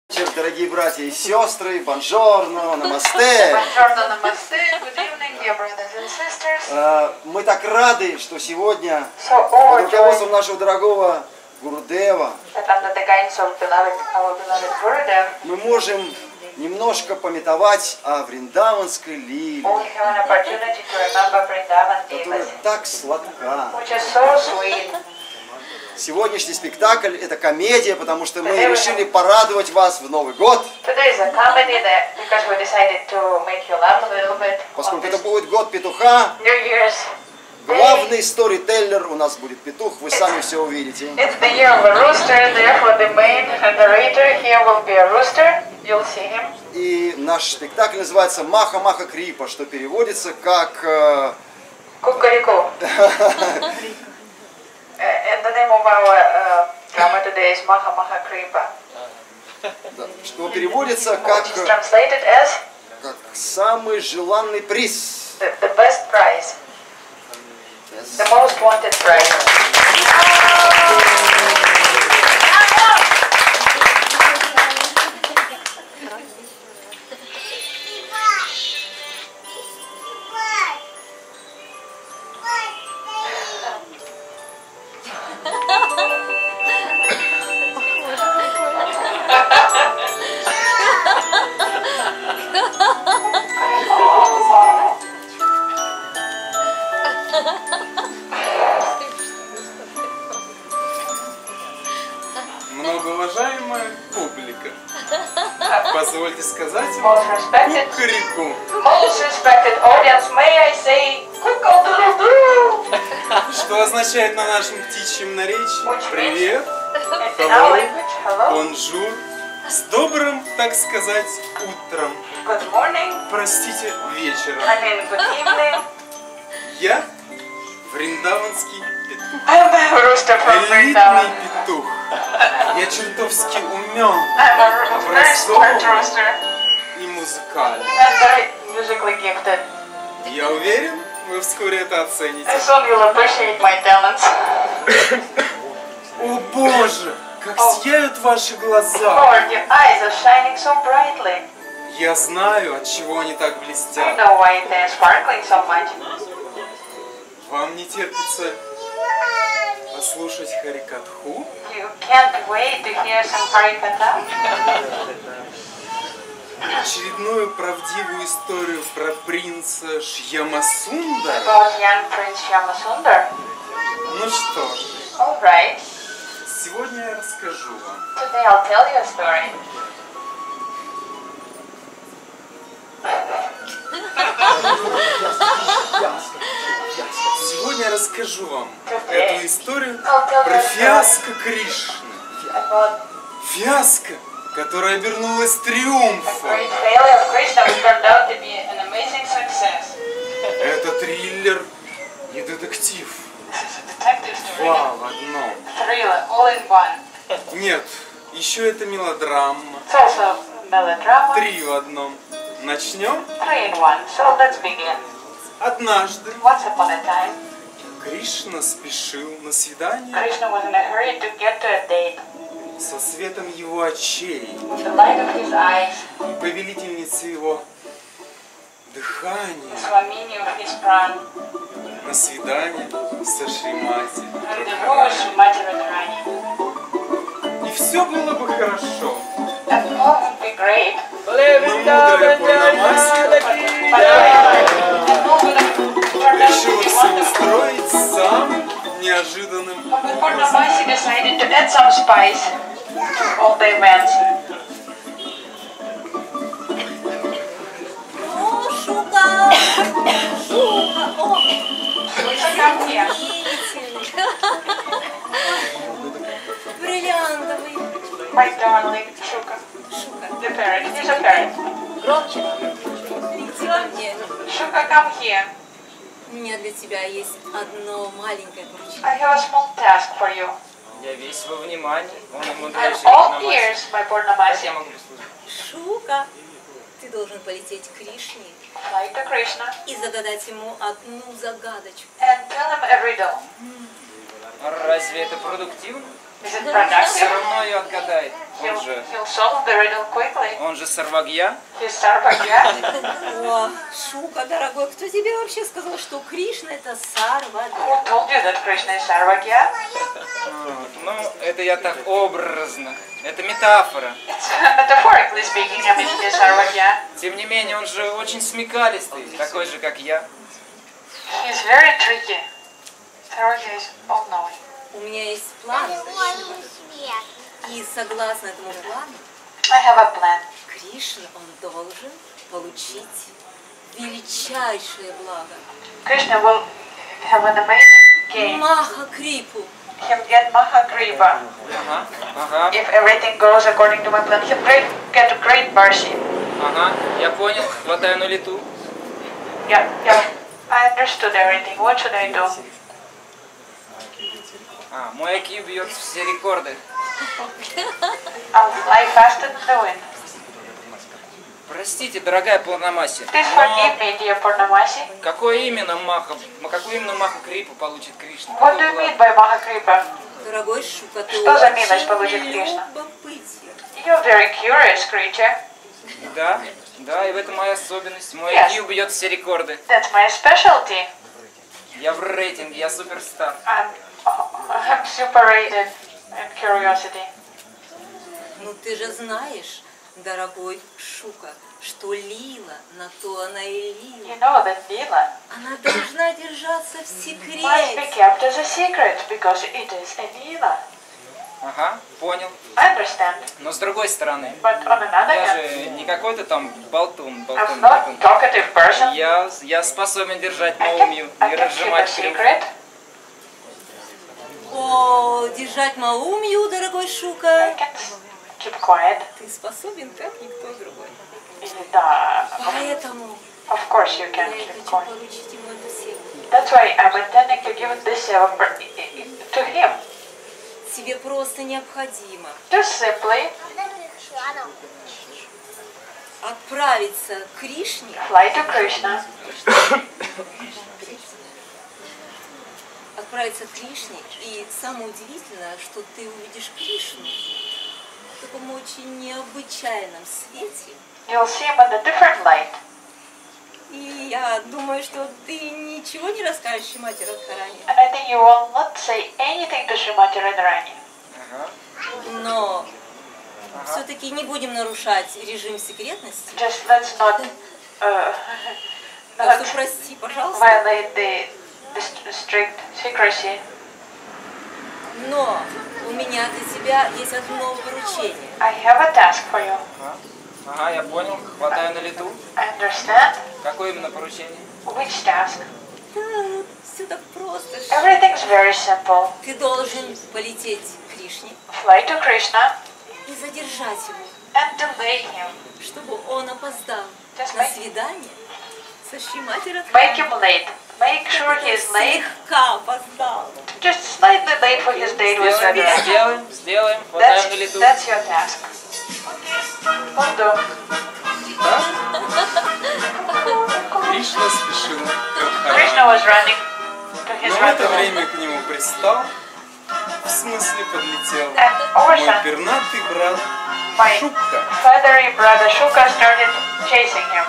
Дорогие братья и сестры, бонжорно, намасте. Мы так рады, что сегодня под руководством нашего дорогого Гурудева мы можем немножко памятовать о Вриндаванской лиле, которая так сладка. Сегодняшний спектакль – это комедия, потому что мы решили порадовать вас в Новый год. Поскольку это будет год петуха, главный сторителлер у нас будет петух, вы сами все увидите. И наш спектакль называется «Маха-маха крипа», что переводится как... And the name of our drama today is Maha-maha krpa. Что переводится как самый желанный приз. The best prize. Yes. The most wanted prize. Многоуважаемая публика, позвольте сказать вам кукареку. Что означает на нашем птичьем наречии привет, hello, бонжур, с добрым, так сказать, утром. Простите, вечером. Я Вриндаванский петух. Элитный петух. Я чертовски умен, образован и музыкален. Я уверен, вы вскоре это оцените. О Боже, как сияют ваши глаза! Я знаю, от чего они так блестят. Вам не терпится послушать харикатху? Очередную правдивую историю про принца Шьямасундара? Ну что ж, сегодня я расскажу вам. Сегодня я расскажу вам эту историю про фиаско Кришны. Фиаско, которое обернулось триумфом. Это триллер и детектив. Два в одном. Нет, еще это мелодрама. Три в одном. Начнем? Однажды Кришна спешил на свидание со светом его очей и повелительницей его дыхания на свидание со Шримати Радхикой. И все было бы хорошо. Но мудрая Пурнамаси решила все устроить самым неожиданным образом. Бриллиантовый. My darling Shuka. The parrot. He's a parrot. Громче. Иди ко мне. Shuka, come here. У меня для тебя есть одно маленькое поручение. I have a small task for you. Я весь во внимании. I'm all ears, my Purnamasi. Я могу послушать. Шука, ты должен полететь к Кришне Fly to Krishna и загадать ему одну загадочку. and tell him a riddle. Разве это продуктивно? Is it Все productive? равно ее отгадает. He'll solve the riddle quickly. Он же сарвагья. He's Sarvagya. О, Шука, дорогой, кто тебе вообще сказал, что Кришна это Сарвагья? Who told you that Krishna is Sarvagya? Ну, это я так образно. Это метафора. It's metaphorically speaking, I mean, he's Sarvagya. Тем не менее, он же очень смекалистый, такой же, как я. He's very tricky. Sarvagya is all-knowing. У меня есть план. И согласно этому плану, I have a plan. Кришна, он должен получить величайшее благо. Krishna will have an amazing gain. Маха-крипу. He'll get Maha-maha. Ага, ага, If everything goes according to my plan, he'll get a great mercy. ага. Я понял, хватаю на лету. Yeah. I understood everything. What should I do? Мой IQ бьет все рекорды. I'll fly faster than the wind. Простите, дорогая Пурнамаси, Please forgive me, dear Purnamasi. какую именно Маха-крипу получит Кришна? What do you mean by Maha-kripa? Дорогой Шука, ты Что за милость очень получит Кришна? любопытен. You're a very curious creature. Да, и в этом моя особенность. Мой Yes. IQ бьет все рекорды. That's my specialty. Я в рейтинге, я суперстар. I'm super rated in curiosity. Ну ты же знаешь, дорогой Шука, что Лила, на то она и Лила. You know that Lila Она должна держаться в must be секрете. kept as a secret because it is a Lila. Ага, понял. I understand. Но с другой стороны, But on another я hand, же не какой-то там болтун. I'm not talkative person. Я способен держать I маумью can и keep a разжимать клюв. secret. О, держать маумью, дорогой I Шука. can keep quiet. Ты способен, как никто другой. Да, Поэтому of course you я can и keep хочу quiet. получить ему это силу. That's why I'm intending to give this to him. Тебе просто необходимо Just simply отправиться к Кришне, fly to Krishna, и самое удивительное, что ты увидишь Кришну в таком очень необычайном свете. you'll see him in a different light. И я думаю, что ты ничего не расскажешь Шримати Радхарани. And I think you will not say anything to Srimati Radhikas. Ага. Но все-таки не будем нарушать режим секретности. Just let's not Так что прости, пожалуйста. violate the strict secrecy. Но у меня для тебя есть одно поручение. I have a task for you. Ага, я понял. Хватаю на лету. I understand. Какое именно поручение? Which task? Да, все так просто. Everything's very simple. Ты должен полететь к Кришне Fly to Krishna и задержать его, and delay him. чтобы он опоздал Just на make- свидание со Шримати Make Радхарани. him late. Make sure he is late. Слегка опоздал. Just slightly late for his date with Radhika. Сделаем. Хватаем на лету. That's your task. Will do. Кришна спешил к Krishna Радхарани. was running to his Но в это Radhika. время к нему пристал, в смысле подлетел, And over мой sudden, пернатый брат my Шука. feathery brother Shuka started chasing him.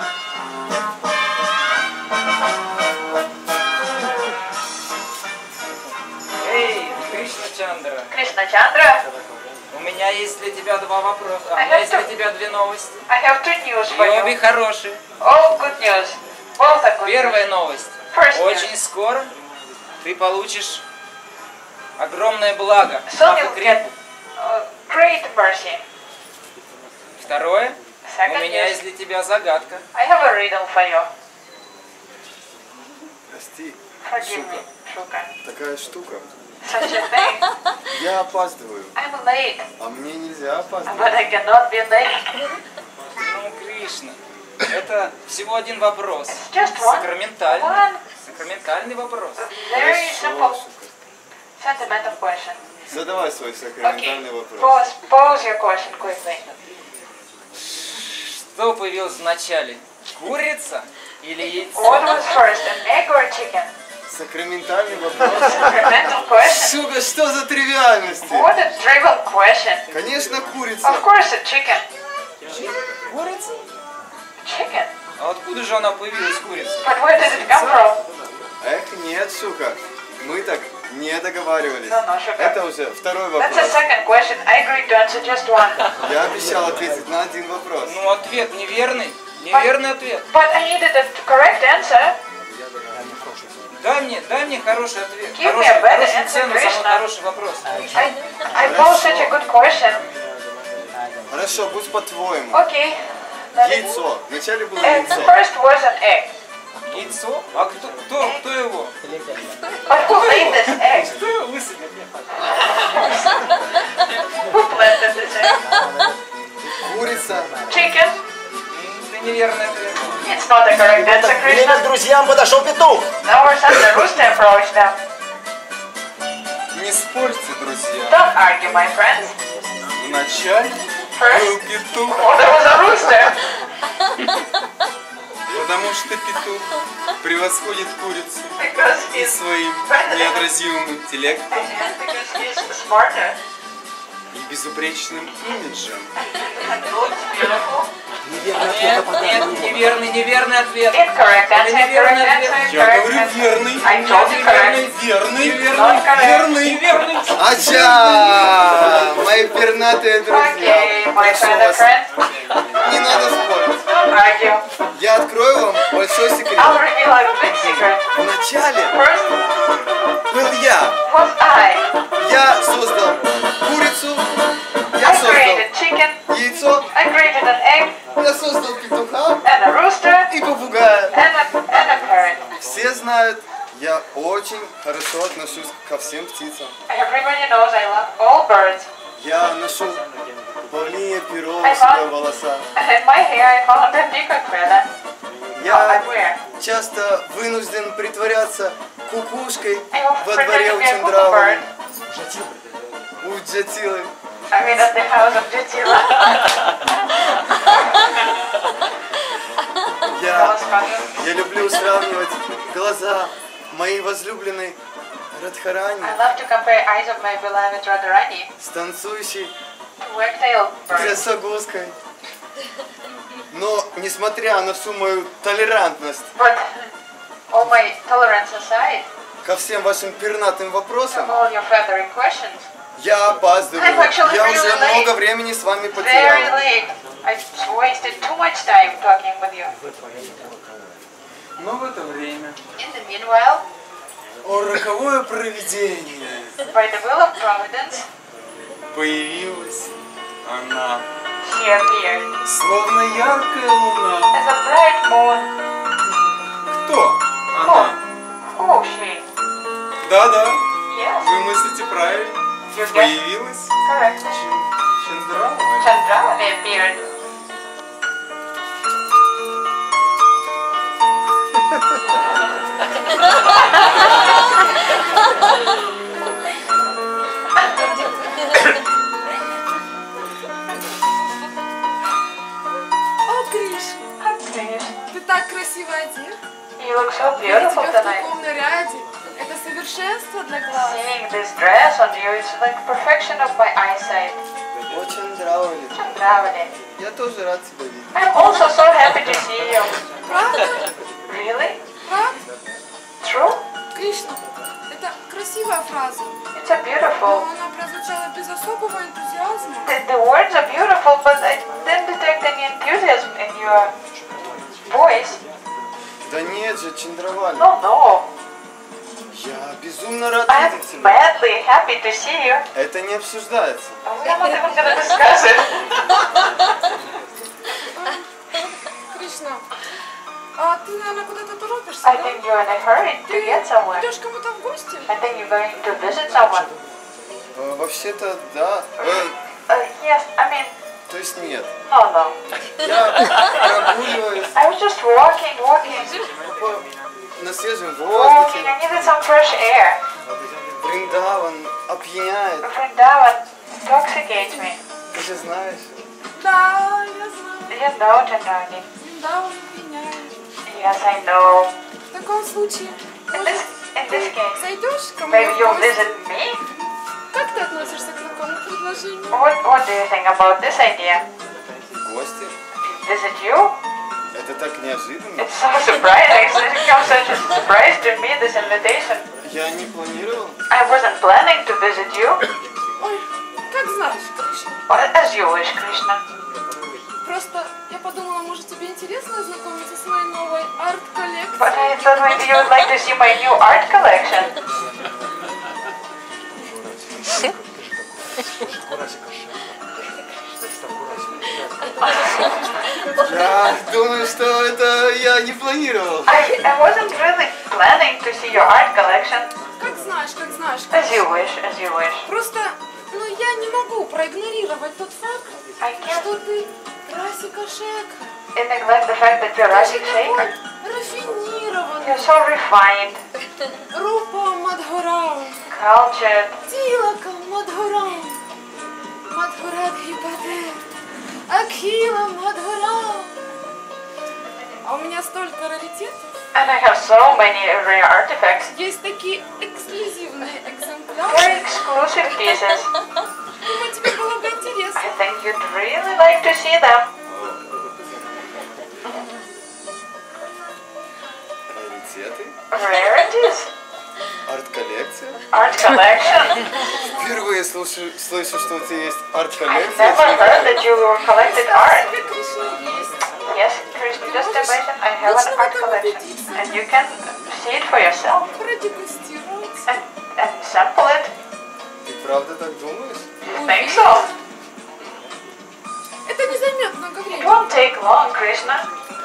Эй, Кришна Чандра, Krishna Chandra, у меня есть для тебя два вопроса. У I меня have есть для to- тебя две новости. I have two news И for обе you. хорошие. All good news. Both are good Первая news. новость. First news. Очень скоро ты получишь огромное благо. Soon you'll Маха-крипу. get great mercy. Второе. У Second меня news. есть для тебя загадка. I have a riddle for you. Прости, Forgive me, Shuka. такая штука. Such a thing. Я опаздываю, I'm late, а мне нельзя опаздывать. but I cannot be late. Ну, Кришна, это всего один вопрос. Just one. Сакраментальный. One Сакраментальный вопрос. very simple, Шука. sentimental question. Задавай свой сакраментальный вопрос. Pose your question quickly. Что появилось в начале? Курица или яйцо? What was first, an egg or a chicken? Сакраментальный вопрос. Sacramental question. Сука, что за тривиальности? What a trivial question. Конечно, курица. Of course, a chicken. Курица? Chicken. А откуда же она появилась, курица? But where did it come from? Эх, нет, сука. Мы так не договаривались. No, sugar. Это уже второй That's a вопрос. second question. I agreed to answer just one. Я обещал ответить на один вопрос. Ну, ответ неверный. Неверный ответ. But I needed a correct answer. Дай мне хороший ответ. Give me a better Хорошую answer, цену, самый Krishna. хороший вопрос. I posed such a good question. Хорошо, будь по-твоему. Okay. That is- Яйцо. Вначале было And яйцо. first was an egg. Яйцо? А кто его? But who laid this egg? Кто его высадил? Who planted this egg? Курица. Chicken? Это неверный ответ. It's not a correct answer, Время Krishna. к друзьям подошел петух. Now we're sent the rooster approached them. Не спорьте, друзья. Don't argue, my friends. Вначале First, был петух, oh, there was a rooster. потому что петух превосходит курицу Because и he's своим неотразимым интеллектом because he's smarter. и безупречным имиджем. And looks beautiful. Неверный ответ. Incorrect answer, incorrect answer, Я incorrect говорю answer. верный, I told you correct. верный, Not верный. Ача! Мои пернатые друзья. Okay, my Прошу friend and вас, friend. не надо спорить. Don't argue. Я открою вам большой секрет. I'll reveal a big secret. Вначале First был я. was I. Я создал курицу, я I создал created chicken. яйцо, I created an egg я создал петуха and a rooster и попугая. and a parrot. Все знают, я очень хорошо отношусь ко всем птицам. Everybody knows I love all birds. Я ношу павлинье перо у себя в волосах. And in my hair I found a peacock feather. I Я wear. часто вынужден притворяться кукушкой I often во pretend дворе to у be a cuckoo Чандравы, bird. у Джатилы. I mean at the house of Jatila. That was fun. Я люблю сравнивать глаза моей возлюбленной Радхарани I love to compare eyes of my beloved Radharani с танцующей to wagtail birds. красогузкой. Но, несмотря на всю мою толерантность But all my tolerance aside, ко всем вашим пернатым вопросам, all your feathery questions, я опаздываю. I'm actually Я really уже late. много времени с вами very потерял. late. I wasted too much time talking with you. Но в это время, In the meanwhile, о роковое провидение, by the will of Providence, появилась она, she appeared словно яркая луна. as a bright moon. Кто? Who? Она. Who she? Да-да, Yes, вы мыслите правильно. you guessed Появилась correct. Чандрава. Chandravani appeared. О, Криш, Please. ты так красиво одет. You look so Я beautiful тебя в tonight. таком наряде. Это совершенство для глаз. Seeing this dress on you, it's like perfection of my eyesight. Очень нравились. Chandravani. Я тоже рад тебя видеть. I'm also so happy to see you. Правда? Really? Правда? True? Кришна, это красивая фраза. It's a Но beautiful. она прозвучала без особого энтузиазма. The words are beautiful, but I didn't detect any enthusiasm in your voice. Да нет же, Чандравали. No. Я безумно рад I'm видеть тебя. madly happy to see you. Это не обсуждается. We're not even gonna discuss it. Кришна, а ты, наверное, куда-то торопишься, I да? think you're in a hurry to Ты get somewhere. идешь к кому-то в гости? I think you're going to visit someone. Вообще-то, да. Yes, I mean, То есть нет. no. Я прогуливаюсь I was just walking. на свежем Walking. воздухе. I needed some fresh air. Вриндаван опьяняет. Vrindavan intoxicates me. Ты же знаешь. Да, я знаю. You know, Chandravani. Да, он меняет. Yes, I know. В таком случае, может, In this case, зайдешь ко мне maybe в you'll гости? visit me? Как ты относишься к такому предложению? What do you think about this idea? В гости? Visit you? Это так неожиданно. It's so surprising. It comes such a surprise to me, this invitation. Я не планировал. I wasn't planning to visit you. Ой, как знаешь, Кришна. But as you wish, Krishna. Просто я подумала, может тебе интересно ознакомиться с моей новой But арт-коллекцией? I thought maybe you would like to see my new art collection. Я думаю, что это я не планировал. I wasn't really planning to see your art collection. Как знаешь, As you wish, as you wish. Просто, ну я не могу проигнорировать тот факт, I can't что ты Расика Шекхар. neglect the fact that you're Ты же Rasik такой Shaker. рафинированный. You're so refined, Рупа Мадхурау. cultured, Тилака Мадхурау. Мадхурадхипаде. Акхила Мадхурау. А у меня столько раритетов. and I have so many rare artifacts. Есть такие эксклюзивные Very экземпляры. exclusive pieces. Думаю, тебе было бы интересно. I think you'd really like to see them. Раритеты? Rarities, Арт-коллекция? art collection. Впервые слышу, что у тебя есть I've арт-коллекция. never heard that you collected art. Тебе, Кришна, есть. Yes, Krishna, just imagine I have an art collection, and you can see it for yourself Продегустировать. and sample it. Ты правда так думаешь? You think so? Это не займет много It времени. won't take long, Krishna.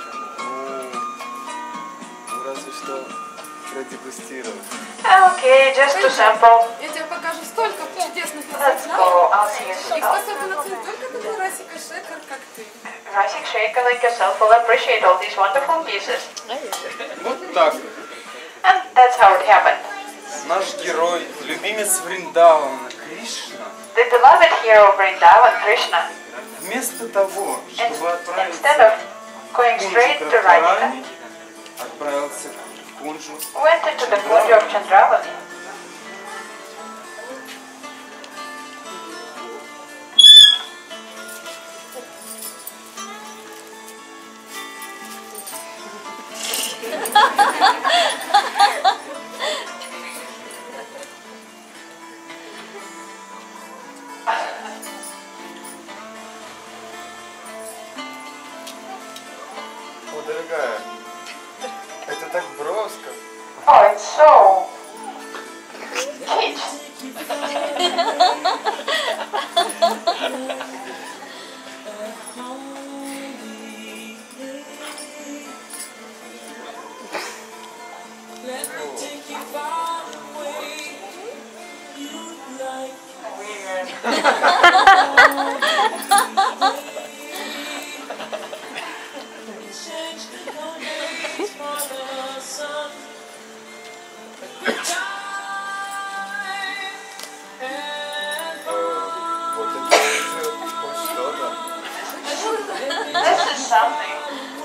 Ну, разве что продегустировать. Okay, just to sample. Я тебе покажу столько чудесных Let's экземпляров. go. I'll see you Их soon. способен оценить только такой Расика Шекхар, как ты. Rasik Shaker like yourself will appreciate all these wonderful pieces. Вот так. And that's how it happened. Наш герой, любимец Вриндавана, Кришна, The beloved hero Vrindavan, Krishna, вместо того, чтобы отправиться instead of going к straight Кунджу to Radhika, Радхарани, отправился к Кунджу. went into the Kunja of Chandravati. О, дорогая, это так броско. Oh, it's so kitsch. Weird. Вот это уже хоть что-то. This is something.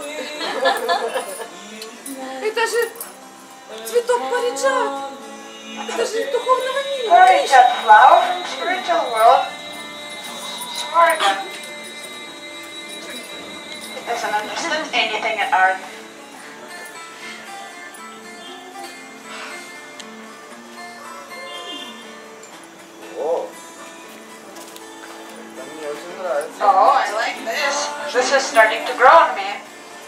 Это же цветок париджат. Это же из духовного мира. Parijat flower from spiritual world. Swarga. It doesn't understand anything in art. О, это мне очень нравится. Oh, I like this. This is starting to grow on me.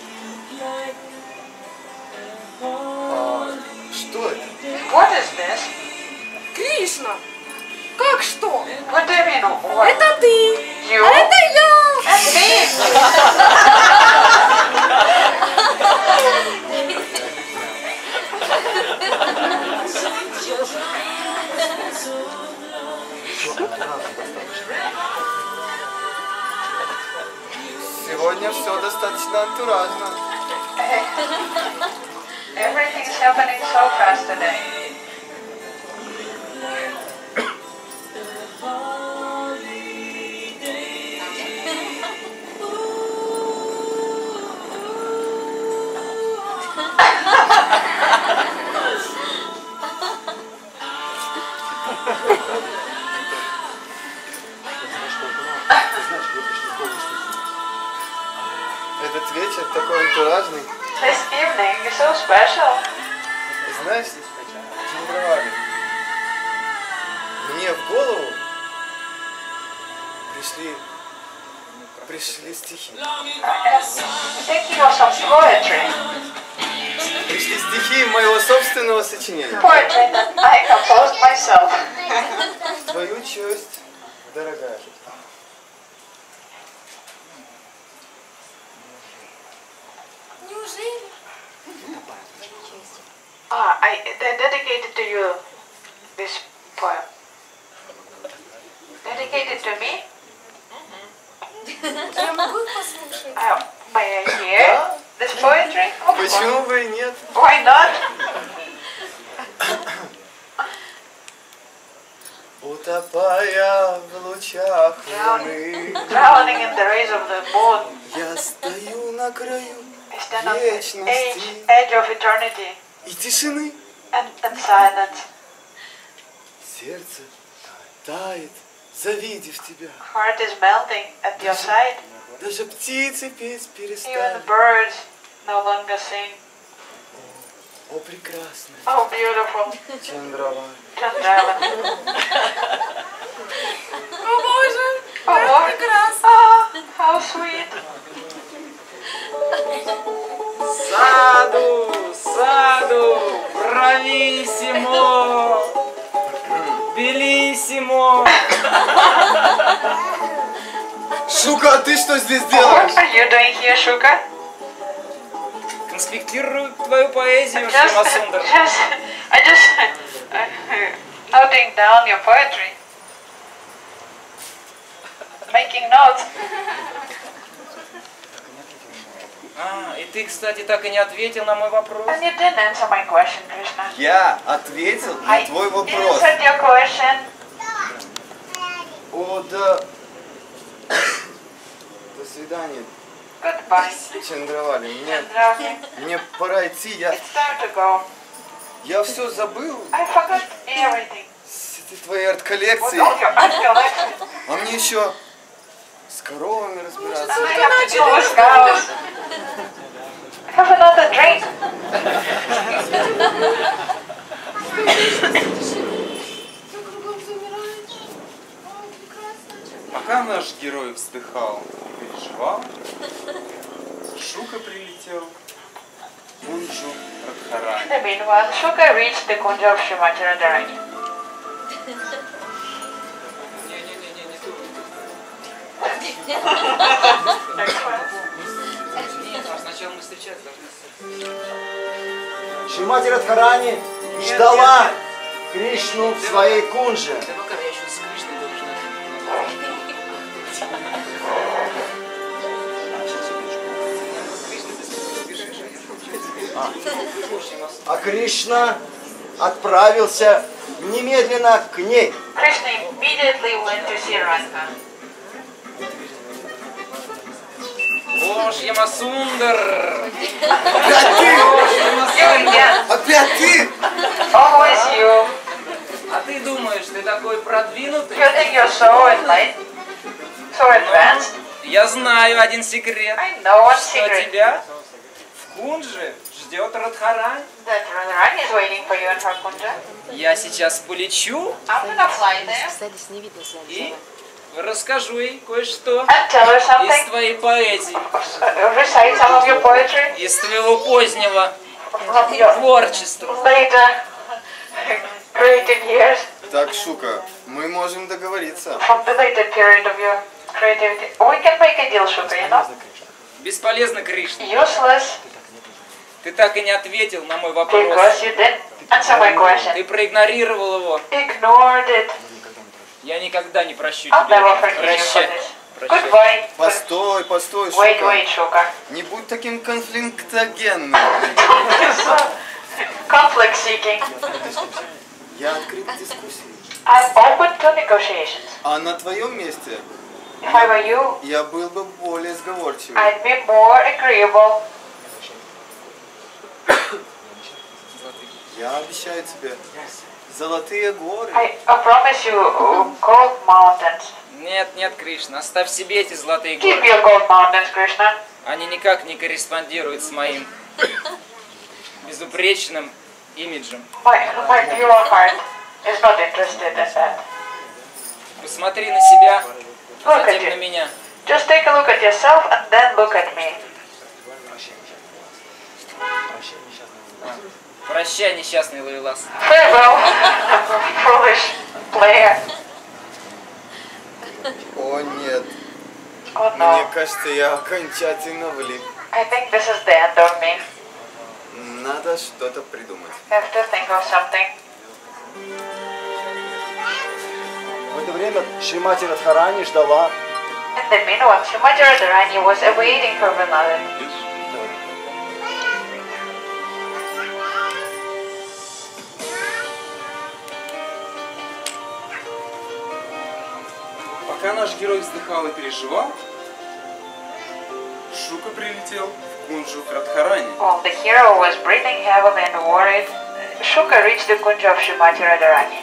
А, что это? What is this? Кришна. Как что? What do you mean? What? Это ты. You? А это я. And me? Сегодня все достаточно антуражно. Everything is happening so fast today. Этот вечер такой антуражный. This evening is so special. Знаешь, Чандравали, мне в голову пришли стихи. Thinking of some poetry. Пришли стихи моего собственного сочинения. Poetry that I composed myself. Твою честь, дорогая. Неужели? I dedicated to you this poem. Dedicated to me? Я могу их послушать? May I hear this poetry? Of course. Почему бы и нет? Why not? Утопая в лучах луны, Drowning in the rays of the moon, я стою на краю I stand on the вечности edge of eternity и тишины. and silence. Сердце тает, завидев тебя. Heart is melting at your side. Даже птицы петь Even перестали. birds no longer sing. О, прекрасная Oh, beautiful Чандравали. Chandravan. О боже, Oh, как Lord. прекрасно. Ah, how sweet. Саду, саду, брависсимо, белиссимо. Шука, а ты что здесь What делаешь? are you doing here, Shuka? Конспектирую твою поэзию, Just, Шримасундар. I just noting down your poetry. Making notes. И ты, кстати, так и не ответил на мой вопрос. And you didn't answer my question, Krishna. Я ответил на I твой вопрос. answered your question. О, да. До свидания, Goodbye. Чандравали. Chandravan. Мне пора идти. It's time to go. Я все забыл I forgot everything. с этой твоей With арт-коллекции. all your art collection. А мне еще с коровами разбираться. And I have to deal with cows. Have another drink. Все кругом замирает. О, прекрасно. Пока наш герой вздыхал и переживал, Шука прилетел в Кунджу In Радхарани. the meanwhile, Shuka reached the kunja of Srimati Radhikas. Сначала мы встречаться должны. Шримати Радхарани ждала Кришну в своей кунже. Да пока я еще с Кришной должен. А Кришна отправился немедленно к ней. Krishna immediately went to see Radhika. О, Шьямасундар! Опять ты! You again. Опять ты! Always you. А ты думаешь, ты такой продвинутый? You think you're so enlightened, so advanced. Я знаю один секрет. I know one Что secret. тебя в Кунже ждет Радхарани. That Radharani is waiting for you in her kunja. Я сейчас полечу I'm gonna fly there и расскажу ей кое-что and tell her из something. твоей поэзии, Recite some of your poetry из твоего позднего from your творчества. later creative years, Так, Шука, мы можем договориться. from the later period of your creativity. We can make a deal, Shuka, you know? Бесполезно, Кришна. Useless Ты так и не ответил на мой вопрос. because you didn't answer my question. Ты проигнорировал его. Ignored it. Я никогда не прощу I'll never тебя. forgive you for Прощай. this. Прощай. Goodbye. Постой, постой, Wait, Шука. wait, Shuka. Не будь таким конфликтогенным. Conflict seeking. Я открыт к дискуссии. I'm open to negotiations. А на твоем месте If I were you, я был бы более сговорчивым. I'd be more agreeable. Я обещаю тебе золотые горы. I promise you gold mountains. Нет, нет, Кришна, оставь себе эти золотые Keep горы. your gold mountains, Krishna. они никак не корреспондируют с моим безупречным имиджем. My pure heart is not interested in that. Посмотри на себя, Look at затем на you. меня. Just take a look at yourself and then look at me. Прощай, несчастный ловелас. Farewell, foolish player. О нет, Oh мне no, кажется, я окончательно влип. I think this is the end of me. Надо что-то придумать. Have to think of something. В это время Шримати Радхарани ждала. In the meanwhile, Srimati Radhikas was awaiting her beloved. Пока наш герой вздыхал и переживал, Шука прилетел в Кунджу к Радхарани. While the hero was breathing heavily and worried, Shuka reached the kunja of Srimati Radharani.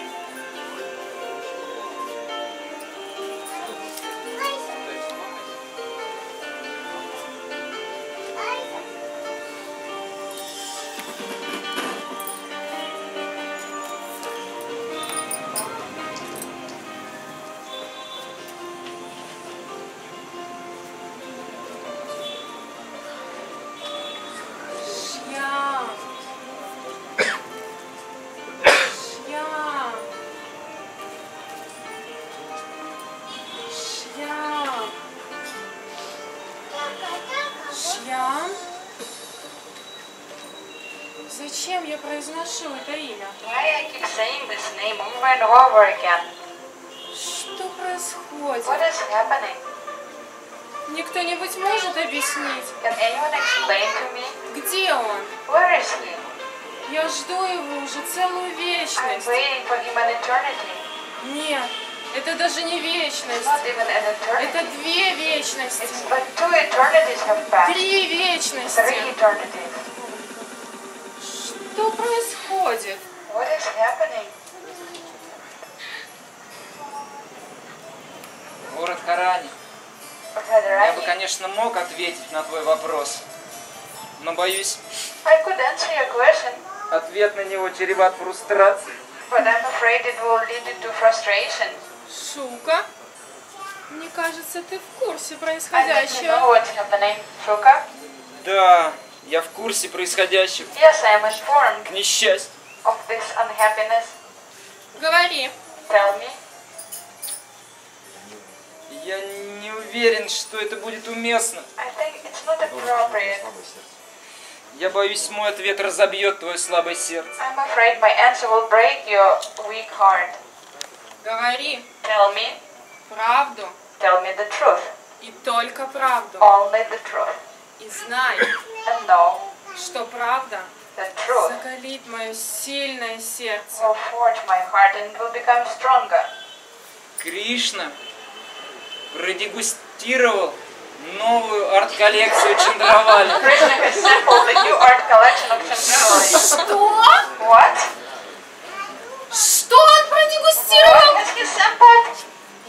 Зачем я произношу это имя? Why I keep saying this name over and over again? Что происходит? What is happening? Мне кто-нибудь может объяснить, Can anyone explain to me? где он? Where is he? Я жду его уже целую I'm вечность. waiting for him an eternity. Нет, это даже не вечность. Not even an Это eternity. 2 вечности. It's but 2 eternities have passed. 3 вечности. 3 eternities. Что происходит? What is happening? Город Харани. Я бы, Radharani, конечно, мог ответить на твой вопрос, но боюсь, I could answer your question, ответ на него чреват фрустрацией. but I'm afraid it will lead you to frustration. Шука, мне кажется, ты в курсе I need to know происходящего. what's happening. Shuka? Да, я в курсе происходящего. Yes, I am informed К несчастью. of this unhappiness. Говори. Tell me. Я не уверен, что это будет уместно. I think it's not appropriate. Я боюсь, мой ответ разобьет твое слабое сердце. I'm afraid my answer will break your weak heart. Говори Tell me. правду Tell me the truth. и только правду. Only the truth. И знай, And know что правда the truth закалит мое сильное сердце. will forge my heart and will become stronger. Кришна продегустировал новую арт-коллекцию Чандравали. Krishna has sampled the new art collection of Chandravali. Что? What? Что он продегустировал? What has he sampled?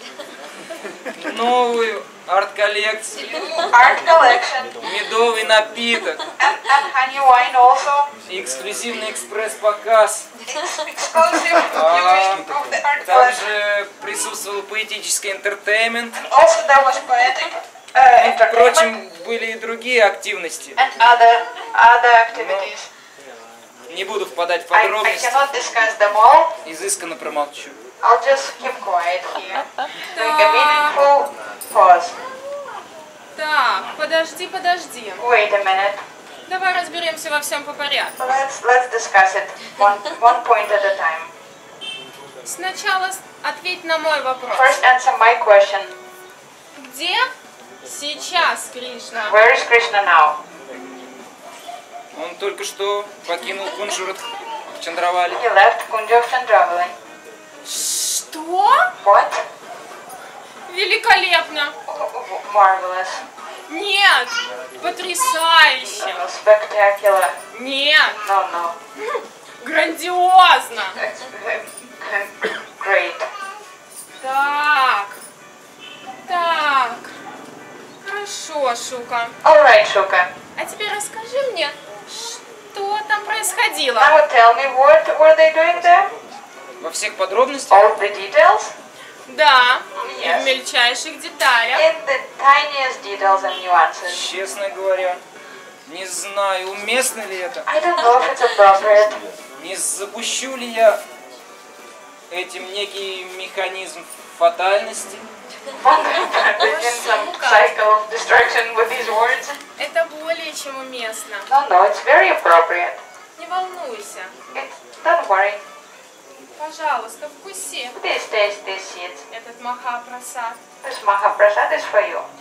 Новую арт-коллекцию. New art collection. Медовый напиток. And honey wine also. И эксклюзивный экспресс-показ. Exclusive viewing of the art collection. Также присутствовал поэтический интертеймент. And also there was poetic entertainment Впрочем, были и другие активности. and other activities. Не буду впадать в I подробности. cannot discuss them all. Изысканно промолчу. I'll just keep quiet here. Make a meaningful pause. Так, подожди. Wait a minute. Давай разберемся во всем по порядку. Let's discuss it one point at a time. Сначала ответь на мой вопрос. First, answer my question. Где сейчас Кришна? Where is Krishna now? Он только что покинул Кунджу Чандравали. He left Kunja of Chandravali. Что? What? Великолепно. Marvelous. Нет. Потрясающе. Spectacular. Нет. No. Грандиозно. Great. Так. Хорошо, Шука. All right, Shuka. А теперь расскажи мне, что там происходило. Now tell me, what were they doing there? Во всех подробностях? All the details? Да, и Yes. в мельчайших деталях. In the tiniest details and nuances. Честно говоря, не знаю, уместно ли это. I don't know if it's appropriate. Не запущу ли я этим некий механизм фатальности? Begin some cycle of destruction with these words. Это более чем уместно. No, it's very appropriate. Не волнуйся. Don't worry. Пожалуйста, вкуси Please taste these seeds. этот Маха-прасад. This Maha-prasad is for you.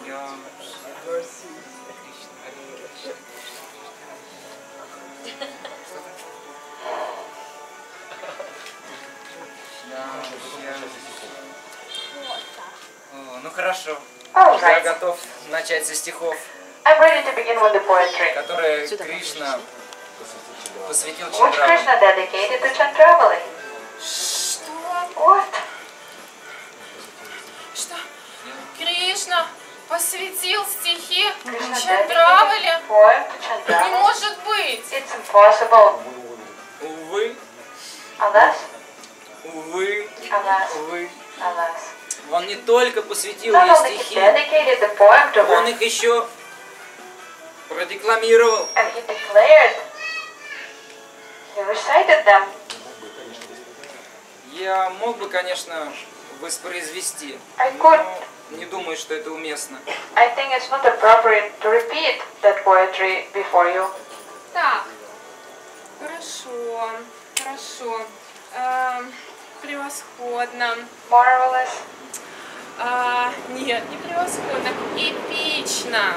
Ну хорошо. All Я right. готов начать со стихов, I'm ready to begin with the poetry, которые Кришна посвятил which Чандраве. Krishna dedicated to Chandravali. Что? What? Что? Кришна посвятил стихи Krishna Чандравали? dedicated a poem to Не Chandravali? может быть! It's impossible. Увы, Alas, увы, alas, увы. alas. Он не только посвятил Not ей only he стихи, dedicated the poem to он her, их еще продекламировал. and he declared, he recited them. Я мог бы, конечно, воспроизвести, I could. но не думаю, что это уместно. I think it's not appropriate to repeat that poetry before you. Так, хорошо, хорошо. Превосходно. Marvelous. Нет, не превосходно. Эпично.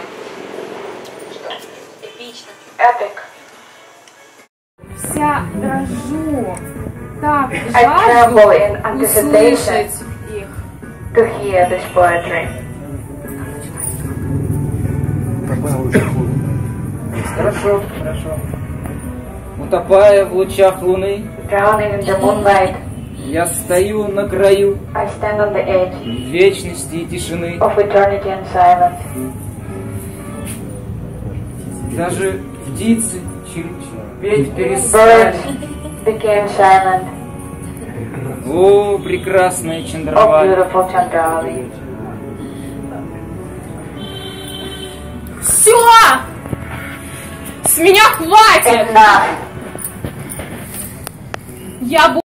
Эпично. Epic. Вся дрожу. Так, I tremble in жажду anticipation услышать их. to hear this poetry. Хорошо, хорошо. Утопая в лучах луны, Drowning in the moonlight, я стою на краю I stand on the edge вечности и тишины. of eternity and silence. Даже птицы петь Birds перестали. became silent. О, прекрасная Oh, Чандравали. beautiful Chandravali. Все! С меня хватит! Enough. Я буду...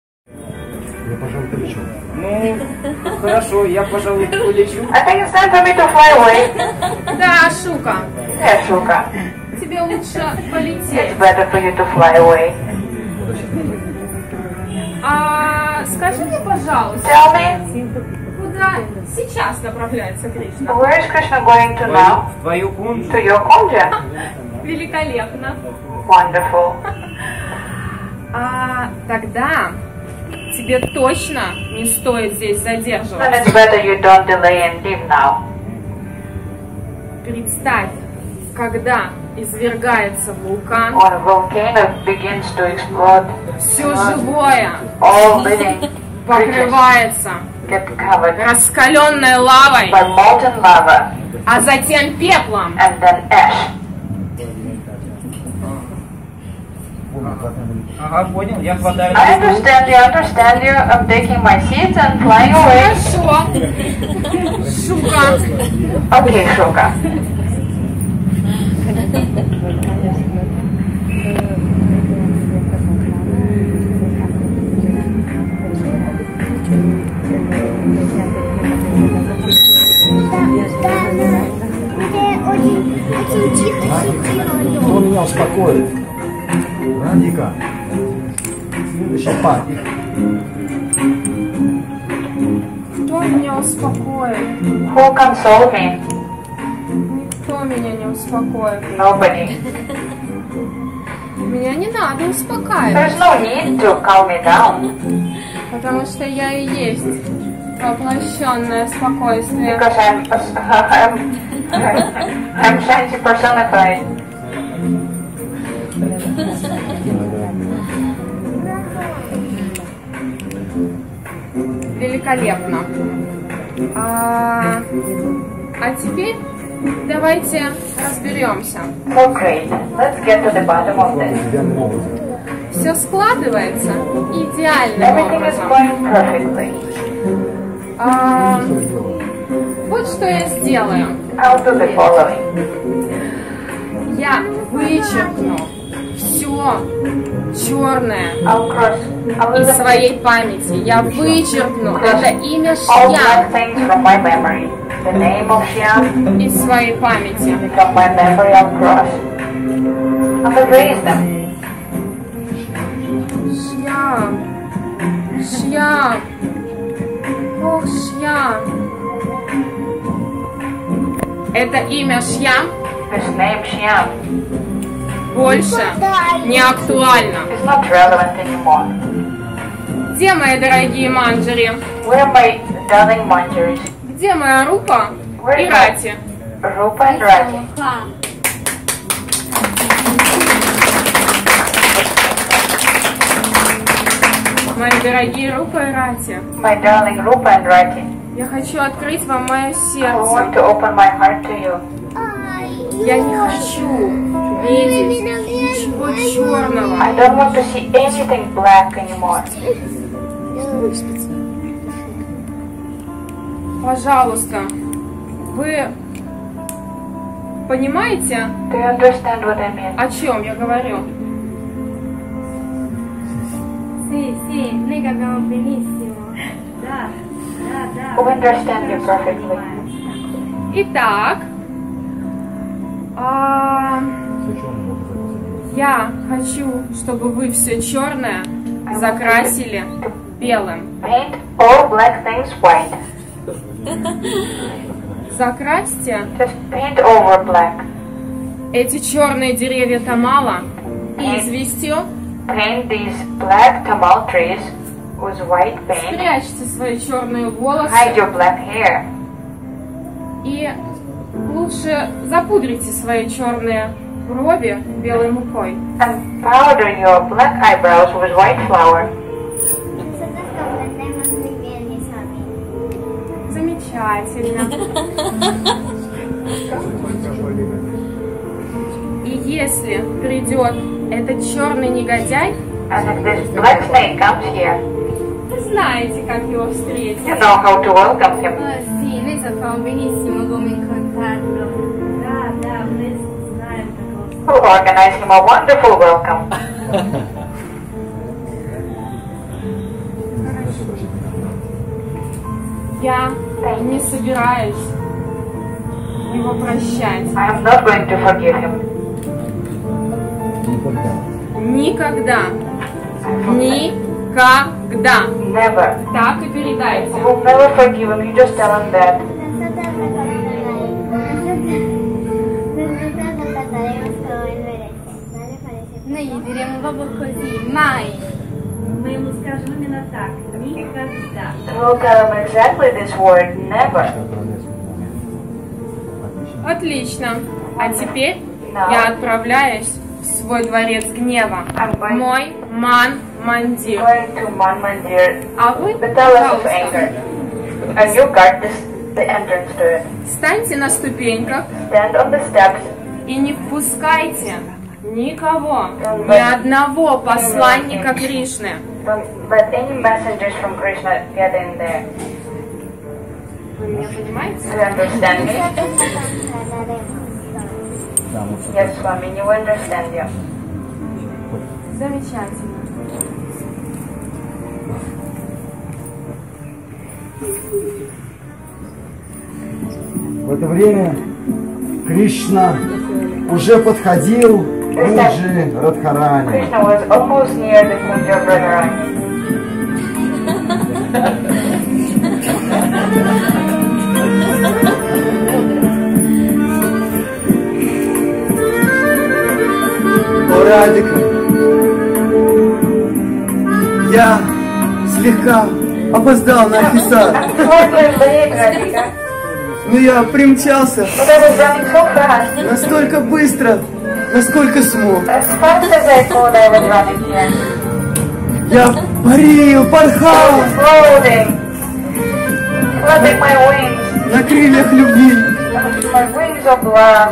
Ну, хорошо, я, пожалуй, полечу. I think it's time for me to fly away. Да, Шука, Yes, Shuka. тебе лучше It's полететь. better for you to fly away. Скажи мне, пожалуйста, Tell me, куда сейчас направляется Кришна? where is Krishna going to now? В твою кунджу. To your kunja? Великолепно. Wonderful. Тогда тебе точно не стоит здесь Then задерживаться. it's better you don't delay and leave now. Представь, когда извергается вулкан, When a volcano begins to explode, все живое all living creatures покрывается get covered раскаленной лавой, by molten lava а затем пеплом. and then ash. Ага, понял, я хватаю. I understand you. I'm taking my seats and flying away. Хорошо. Шука. Okay, Shuka. Кто меня успокоит? Радика. Следующий пар. Кто меня успокоит? Who console me? Никто меня не успокоит. Nobody. Меня не надо успокаивать, There's no need to calm me down потому что я и есть воплощенное спокойствие. because I'm Shanti personified. Великолепно. А теперь Давайте разберемся. So great. Let's get to the bottom of this. Все складывается идеальным Everything is образом. going perfectly. Вот что я сделаю. I'll do the following. Я вычеркну все черное I'll cross из своей памяти. Я вычеркну это имя all Шьям black things from my memory. The name of Shyam из своей памяти. from my memory I'll cross. I'll erase them. Шьям. Шьям. Ох, Шьям. Это имя Шьям This name Shyam больше не актуально. is not relevant anymore. Где мои дорогие манджери? Where are my darling manjaris? Где моя Рупа и Рати? Rupa and Rati. Мои дорогие Рупа и Рати. My darling Rupa and Rati. Я хочу открыть вам мое I want сердце. to open my heart to you. Я не хочу видеть ничего черного. I don't want to see anything black anymore. Пожалуйста, вы понимаете, Do you understand what I mean? о чем я говорю? Sì, sì, noi capiamo benissimo. Da, We understand you perfectly. Итак, я хочу, чтобы вы все черное закрасили белым. Paint all black things white. Закрасьте Just paint over black. эти черные деревья Тамала известью. Paint these black tamal trees with white paint. Спрячьте свои черные Hide волосы your black hair. и лучше запудрите свои черные брови белой мукой. And powder your black eyebrows with white flour. Замечательно. И если придет этот черный negatiai, And if this black snake comes here, вы знаете, как его встретить. you know how to welcome him. sì, noi sappiamo benissimo come incontrarlo. Da, noi знаем cosa. We'll organize him a wonderful welcome. Я не собираюсь его прощать. I am not going to forgive him. Никогда. Никогда. Never. Так и передайте. We'll never forgive him. You just tell him that. Noi gli diremo proprio così, mai. Мы ему скажем именно так, никогда. We'll tell him exactly this word, never. Отлично. А теперь я отправляюсь в свой дворец гнева. Мой ман-мандир. Going to Man-mandir, А вы, the palace of пожалуйста, anger. And you guard the entrance to it. встаньте на ступеньках Stand on the steps. и не впускайте никого, ни одного посланника Кришны. Don't let any messengers from Krishna get in there. Вы меня понимаете? Do you understand me? Yes, Swami, you understand you. Замечательно. В это время Кришна уже подходил к Кунджи Радхарани. Krishna was almost near the Kunja of Radharani. О, Радика, я слегка опоздал на офисар, Slightly late, Radhika, но я примчался but I was running so fast. настолько быстро, насколько смог. As fast as I could, I was running here. Я парил, порхал Floating, flapping my wings на крыльях любви. My wings are black.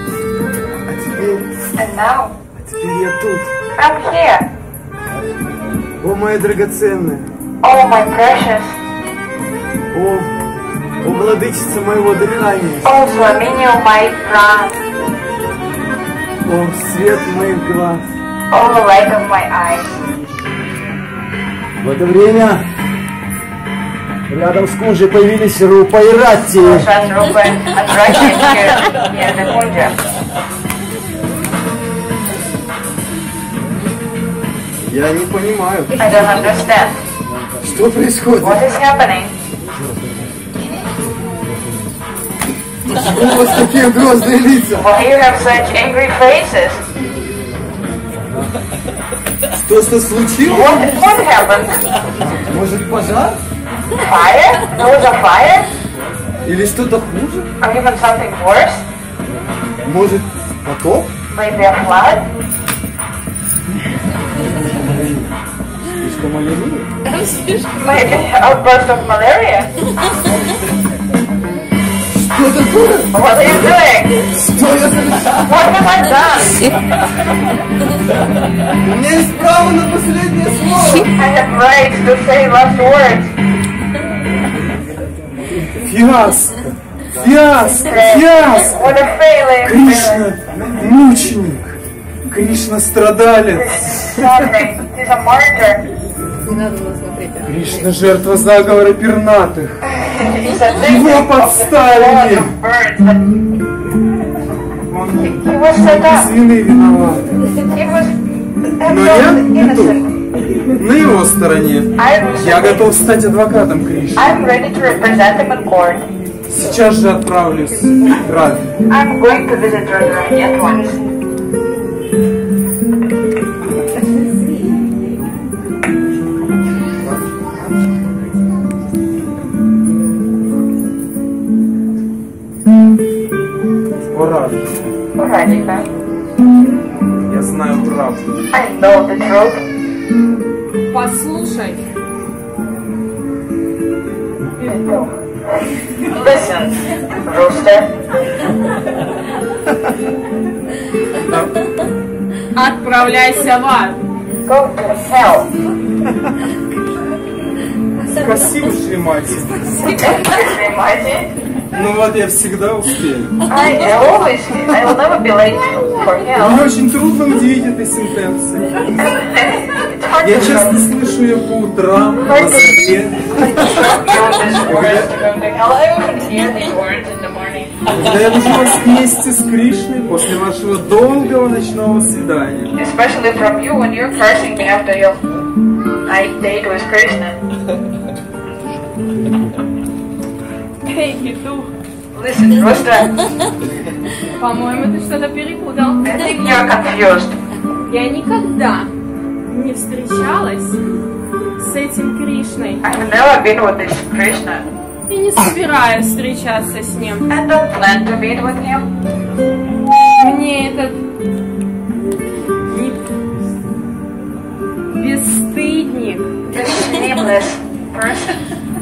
А And now, теперь я тут. I'm here. О, мои драгоценные. Oh, my precious. О, владычица моего дыхания. Oh, Swamini of my pran. О, свет моих глаз. Oh, the light of my eyes. В это время рядом с Кунджей появились Рупа и Ратти. Prashant Rupa and Rati here near the Kunja. Я не понимаю, I don't understand. что происходит. What is happening? Почему у вас такие грозные лица? Why you have such angry faces? Что случилось? What happened? Может, пожар? Fire? There was a fire? Или что-то хуже? Or even something worse? Может, потоп? Maybe a flood? Слишком аллилуйя. Maybe outburst of malaria? Что такое? What are you doing? Что я совершил? What have I done? У меня есть право на последнее слово. I have right to say last words. Фиаско! Фиаско! Фиаско! What a failing. Кришна мученик! Кришна страдалец! Suffering. He's a martyr. Кришна жертва заговора пернатых! He's a Его victim of the подставили! blood of birds. Он He was set без up. вины виноват! He was Но я absolutely не тут. innocent. На его стороне. Я готов стать адвокатом Кришны. I'm ready to represent him in court. Сейчас же отправлюсь к Радхе. I'm going to visit Radharani at once. О, Радха, Radhika, я знаю правду. I know the truth. Послушай, Listen, Rooster. отправляйся в ад. Go to hell. Спасибо, Шримати. Srimati. Ну вот я всегда успею. I will never be late for hell. Мне очень трудно удивить этой сентенцией. It's hard Я to часто show слышу ее по утрам, по заре. you these words to go to hell. I often hear these words in the morning. Когда я вижу вас вместе с Кришной после вашего долгого ночного свидания. Especially from you when you're cursing me after your night date with Krishna. Эй, петух, Listen, Rooster. по-моему, ты что-то перепутал. I think you're confused. Я никогда не встречалась с этим Кришной I've never been with this Krishna. и не собираюсь встречаться с ним. I don't plan to meet with him. Мне этот бесстыдник This shameless person.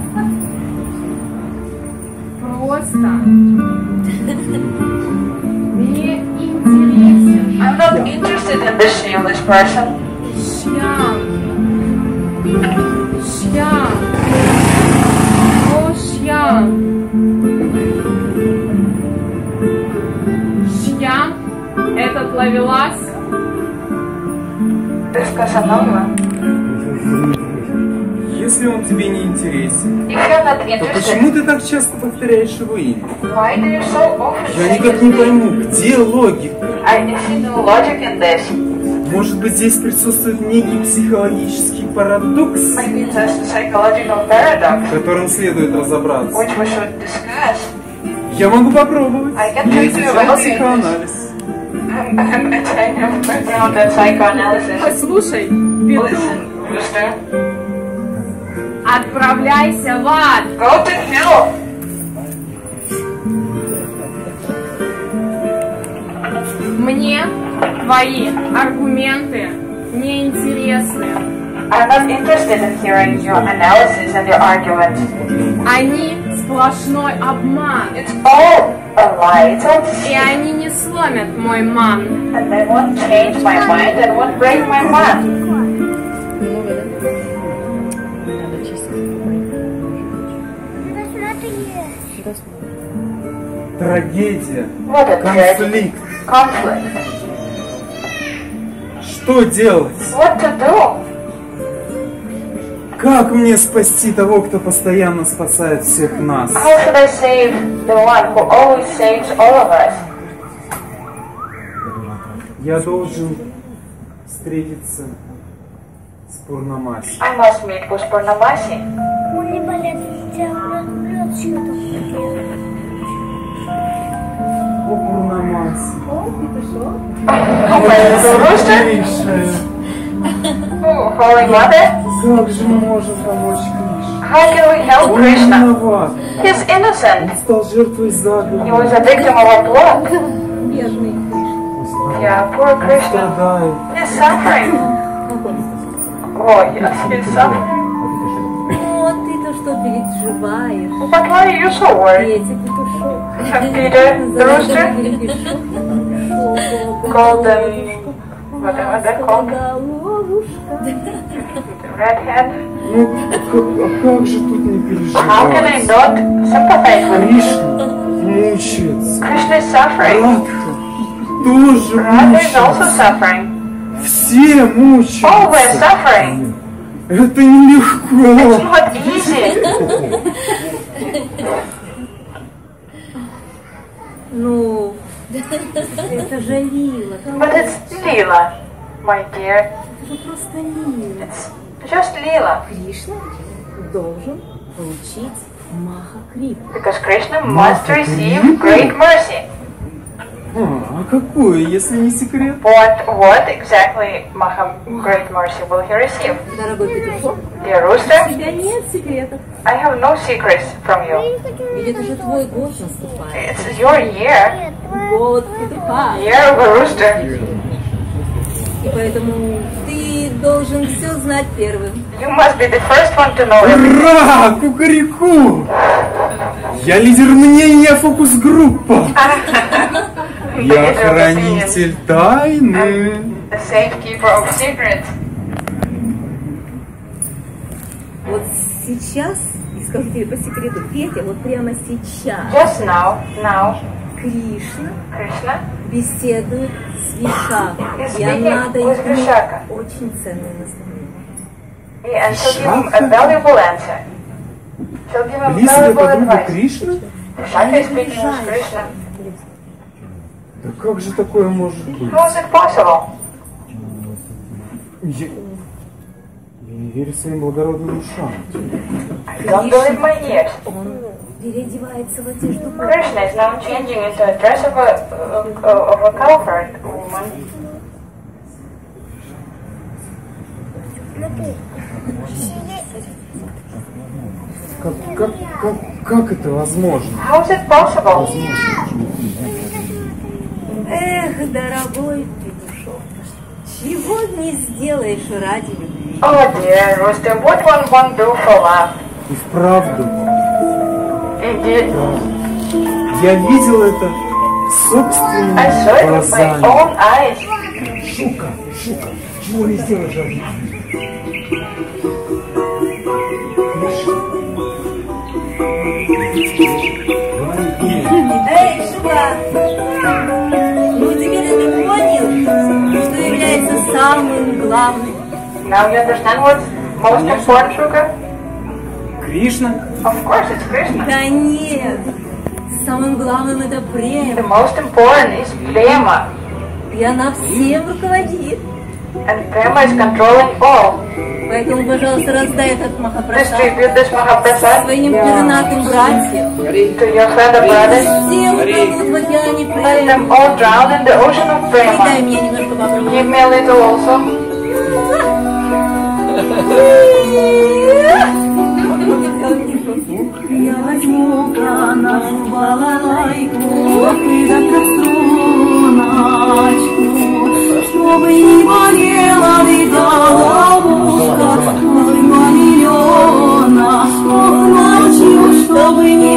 просто не интересен. I'm not interested in this shameless person. Шьям. Шьям. О, Шьям. Шьям. Этот ловелас. This Casanova. Если он тебе не интересен, If you're not то почему interested, ты так часто повторяешь его имя? why do you so often Я say никак his не name? пойму, где логика? I see no logic in this. Может быть, здесь присутствует некий психологический парадокс, Maybe it's a psychological paradox в котором следует разобраться. which we should discuss. Я могу попробовать. I can Я try to изучал evaluate психоанализ. I'm a kind of background in psychoanalysis. Послушай, петух, Listen, Rooster. отправляйся в ад. Go to hell. Мне твои аргументы не интересны. I'm not interested in hearing your analysis and your arguments. Они сплошной обман. It's all a lie. It's all И они не сломят мой ман. and they won't change my mind and won't break my mind. Трагедия. What a Конфликт. conflict. Что делать? What to do? Как мне спасти того, кто постоянно спасает всех нас? How should I save the one who always saves all of us? Я должен встретиться с Пурнамаси. I must meet with Purnamasi. О, Пурнамаси. Oh, my little rooster. Милейшая, Oh, Holy Mother. как же мы можем помочь Кришне? How can we help Он не Krishna? виноват. He's innocent. Он стал жертвой He заговора. was a victim of a plot. Бедный Yeah, poor Он Krishna. страдает. He's suffering. Oh, yes, he's suffering. О, ты-то что переживаешь? But why are you so worried? Петя, петушок. Peter, the rooster, golden, whatever they're called, redhead. Ну, а как же тут не How can I переживать? not sympathize with him? Кришна мучается. Krishna is suffering. Радха тоже Radha is also мучается. suffering. Все All were мучаются. suffering. Это нелегко. It's not easy. Ну, это же Лила. But it's Leela, my dear. Это же просто Лила. It's just Leela. Кришна должен получить Маха-крипу. Because Krishna must receive great mercy. А какую, если не секрет? What exactly great mercy will he receive? Дорогой петушок, Dear у rooster, тебя нет секретов. I have no secrets from you. Ведь это же твой год наступает. It's your year. Год петуха. Year of a rooster. И поэтому ты должен все знать первым. You must be the first one to know everything. Ура! Кукареку! Я лидер мнения фокус-группа. Я хранитель тайны. The safekeeper of secrets. Вот сейчас, и скажу тебе по секрету, Петя, вот прямо сейчас Just now, Кришна Krishna беседует с Вишакой. is И speaking она дает with ему Vishaka. очень ценное наставление. And she'll give him a valuable answer. She'll give him Близкая valuable подруга advice. Кришны? Vishaka is speaking with Krishna. Да как же такое может быть? How is it possible? Я не верю своим благородным ушам. I don't believe my ears. Он переодевается в одежду. Krishna is now changing into a dress of a cowherd woman. Как это возможно? How is it possible? Эх, дорогой петушок, чего не сделаешь ради любви? Oh dear rooster, what one do for love? И вправду, Indeed, я видел это I собственными saw it with my глазами. own eyes. Шука, чего не сделаешь ради любви? Эй, Шука! Ну теперь ты понял, что является самым главным? Now you understand what's most important, Shuka? Кришна? Of course, it's Krishna. Да нет, самым главным это The Прем. most important is Prema, И она всем руководит. and Prema is controlling all. Поэтому, пожалуйста, раздай этот Махапрасад Distribute this Mahaprasad своим пернатым братьям. to your fellow brothers. Все утонут в океане Let Према. them all drown in the ocean of И дай Prema. мне немножко попробовать. Give me a little also. Я возьму-ка нашу балалайку, и да струночку, чтобы не болела и головушка, ой, мамилена, ой, ночью, чтобы не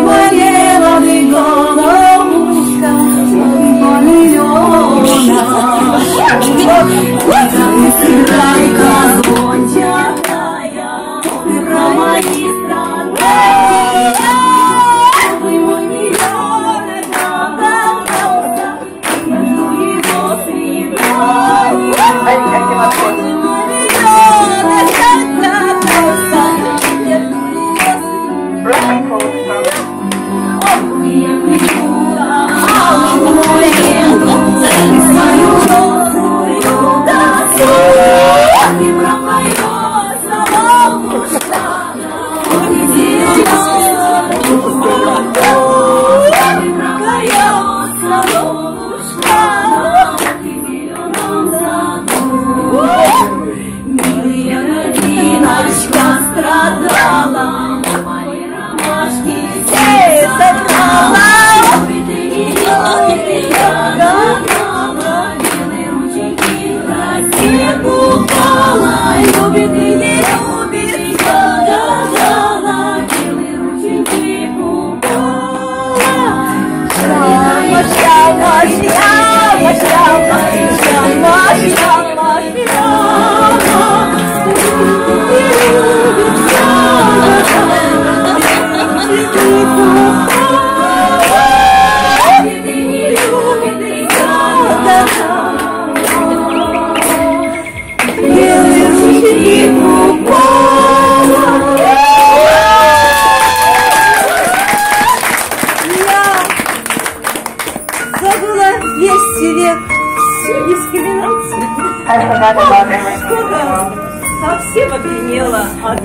Совсем опьянела от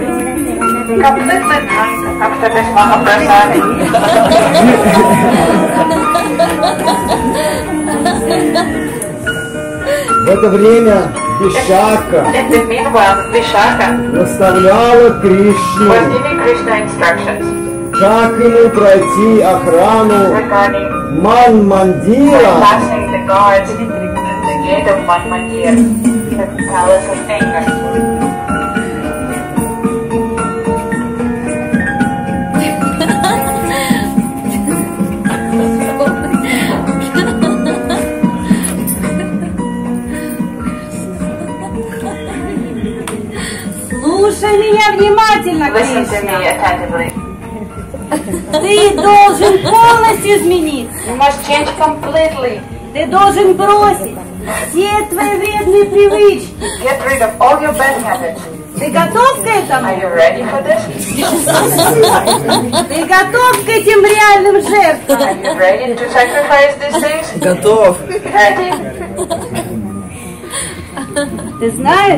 В это время Вишака наставляла Кришну, как ему пройти охрану Ман-мандира, Слушай меня внимательно, Кришна. Ты должен полностью измениться. You must change completely. Ты должен бросить все твои вредные привычки. Get rid of all your bad habits. Ты готов к этому? Are you ready for this? Ты готов к этим реальным жертвам? Are you ready to sacrifice these things? Готов. Ready? Ты знаешь,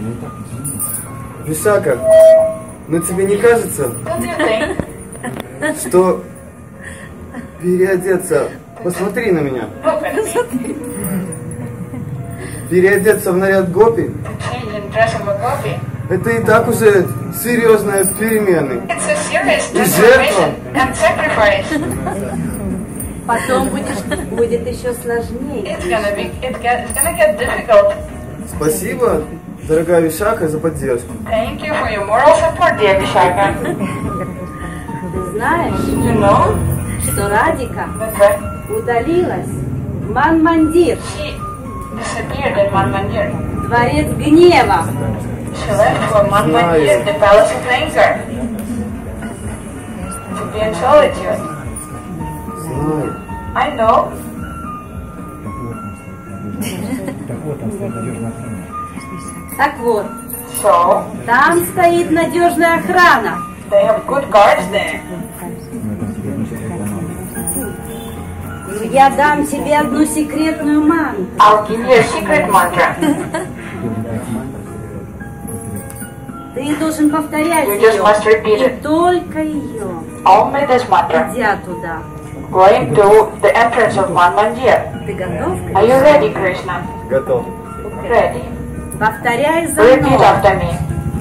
Вишака, но тебе не кажется, Don't you think? что переодеться, посмотри на меня, Look at me. переодеться в наряд гопи, Change in dress of a gopi. это и так уже серьезные перемены. It's a serious И жертва. transformation and sacrifice. потом будет еще сложнее. It's gonna get difficult. Спасибо, дорогая Вишака, за поддержку. Thank you for your moral support, dear Vishaka. Ты знаешь, You know что Радика that удалилась в Ман-мандир, she disappeared in Manmandir. дворец гнева. She left for Manmandir, the palace of anger, to be in solitude. Знаю. I know. Так вот, So там стоит надежная охрана. they have good guards there. Но я дам тебе одну секретную мантру. I'll give you a secret mantra. Ты должен повторять You just must repeat ее. it. И только ее, Only this mantra. идя туда. Going to the entrance of Manmandir. Ты готов? Are you ready, Krishna? Готов. Ready. Повторяй за Repeat мной. after me.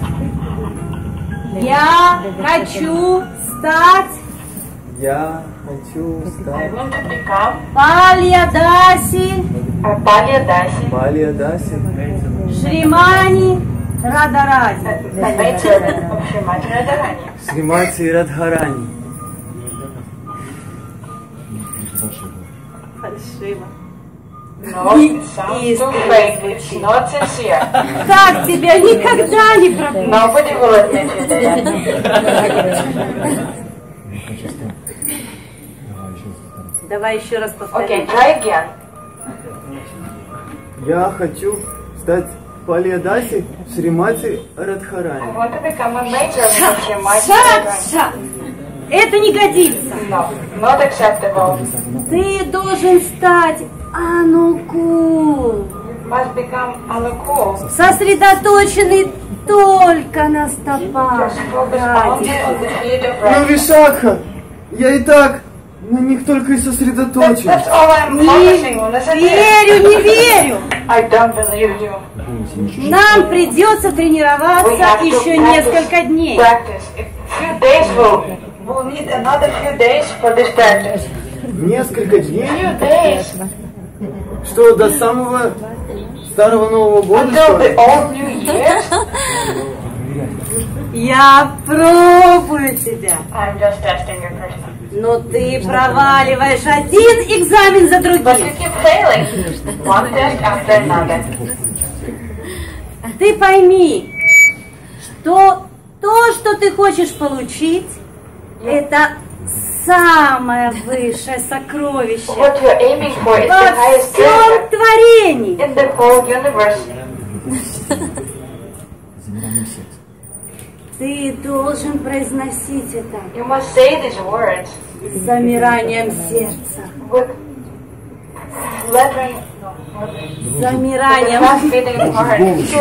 Я хочу стать Я хочу I стать want to become Пальядаси a Palyadasi, Пальядаси, Шримани Радаради. a maidservant of Srimati Radhikas. Сримати Радхарани. Фальшиво. No, it sounds too fake. It's not sincere. Так тебя никогда не пропустят. Nobody will admit you did it. Давай еще раз повтори. Okay, try again. Я хочу стать Палиядаси Шримати I Радхарани. want to become a major of Srimati Шаг, Radhikas. шаг. Это не годится. No, not acceptable. Ты должен стать анукул. Must become Anukul. Сосредоточенный только на стопах. Just focus only on the feet of Ну, Radhika. Вишакха, я и так на них только и сосредоточен. That's all I'm focusing on, isn't it? Верю, не верю. I don't believe you. Нам придется We тренироваться have to еще несколько дней. practice. A few days we'll need another few days for this practice. Несколько дней, Few days что до самого Старого Нового года, until что the ли? old New Year. Я пробую тебя. I'm just testing your person. Но ты проваливаешь один экзамен за But you другим. keep failing. One test after another. Ты пойми, что то, что ты хочешь получить, это самое высшее сокровище What you're aiming for is the во highest всем treasure творении. in the whole universe. Ты должен произносить это You must say these words с замиранием сердца. with fluttering, С with замиранием fast beating heart,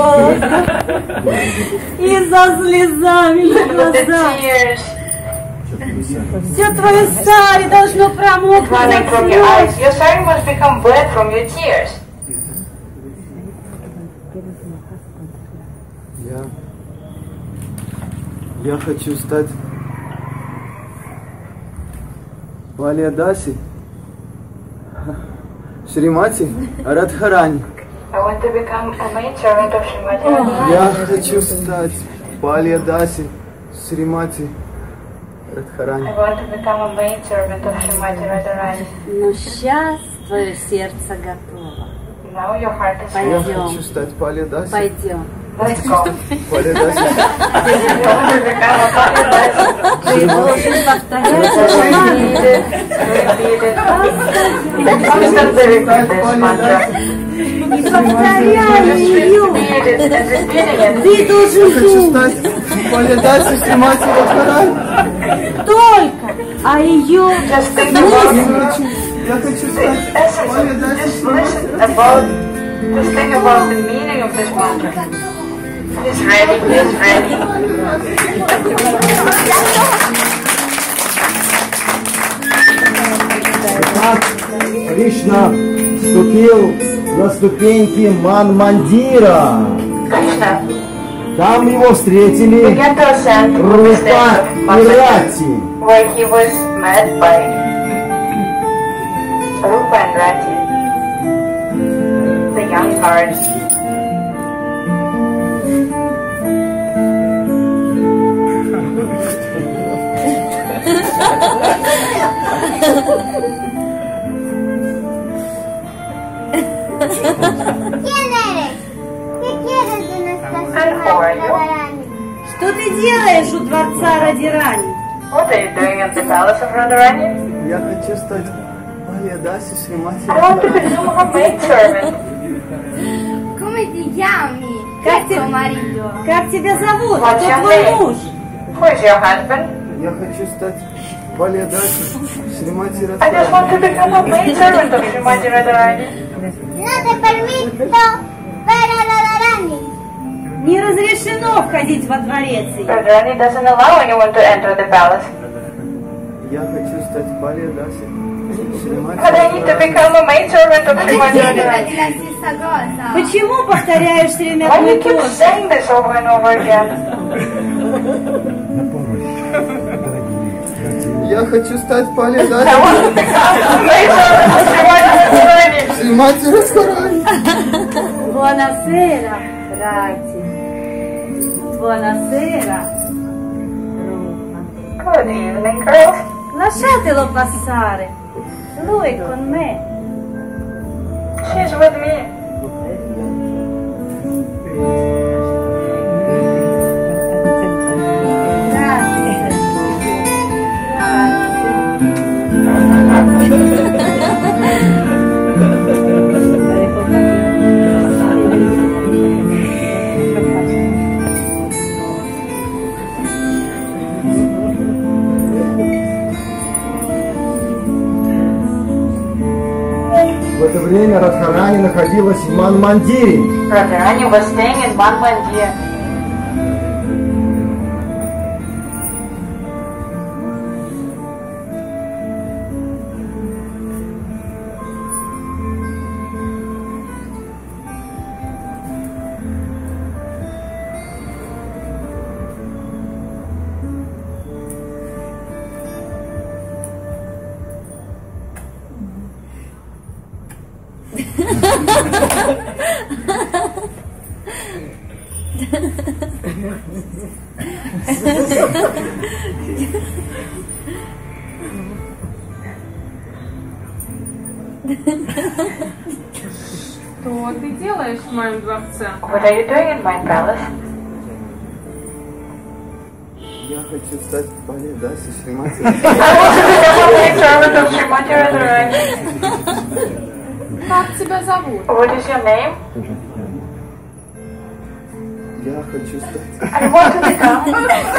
и со слезами на with the глазах. tears Все твое сари должно промокнуть running от from your eyes. слез. Your sari must become wet from your tears. Я хочу стать Палиядаси Шримати Радхарани. I want to become a maid servant of Srimati Radhikas. Я хочу стать Палиядаси Шримати I Радхарани. want to become a maid servant of Srimati Radhikas. Но сейчас твое сердце готово. Now your heart is Я ready. хочу стать Палиядаси. Пойдем. Let's go. Палиядаси. You want to become a Paliadashi. Ты должен повторять Repeat it, repeat it. Constantly repeat this mantra. и повторяй Just ее. repeat it and repeating it. Ты должен Хочу думать стать Палиядаси Шримати Радхарани. только о ее Just think about Я хочу the стать essence of Палиядаси just Шримати listen about, just think about the meaning of this mantra. He's ready, he's ready. Кришна вступил на ступеньки Ман-мандира. Krishna Там его встретили began to ascend to the Рупа stage of и Maha-maha, Рати. where he was met by Rupa and Rati, the young guards. And who are you? Что ты делаешь у дворца Радирани? What are you doing at the palace of Radharani? Я хочу стать Палиядаси Шримати I want to Радхарани. become a maid servant. Come ti chiami? Как tuo marito? Как тебя зовут? What's Кто your твой name? муж? Who is your husband? Я хочу стать Палиядаси Шримати I just Радхарани. want to become a maid servant of Srimati Radharani. Не разрешено входить во дворец ее. Radharani doesn't allow anyone to enter the palace. Я хочу стать Палиядаси Шримати But I need to Радхарани. become a maid servant of Srimati Radharani. Почему повторяешь все время Why одно do и you то keep же? saying this over and over again? Я хочу стать I Палиядаси want to become a maid servant of Srimati Radharani. Шримати Радхарани. Buonasera, Rati. Buonasera, Rupa. Good evening, girls. Lasciatelo passare. Lui è con me. She's with me. В это время Радхарани находилась в Ман-мандире. Radharani was staying in Maha-maha. Что ты делаешь в моем дворце? What are you doing in my palace? Я хочу стать Палидасой Шримати. I want to become a servant of Srimati Radhikas. Как тебя зовут? What is your name? Я хочу стать I want to become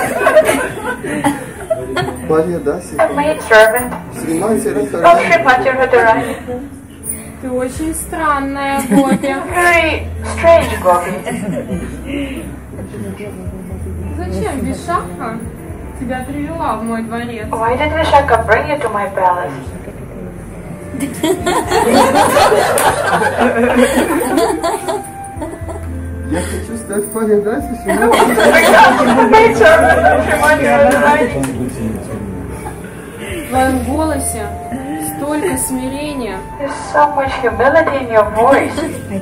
Палидасой a maid servant Шримати of Радхарани. Srimati Radhikas. Ты очень странная, Гопи. Very strange, Gopi. Зачем Вишакха тебя привела в мой дворец? Why did Vishaka bring you to my palace? Я хочу стать Палидасой Шримати. Become a maid servant of Srimati Radhikas. В твоем голосе столько смирения. There's so much humility in your voice.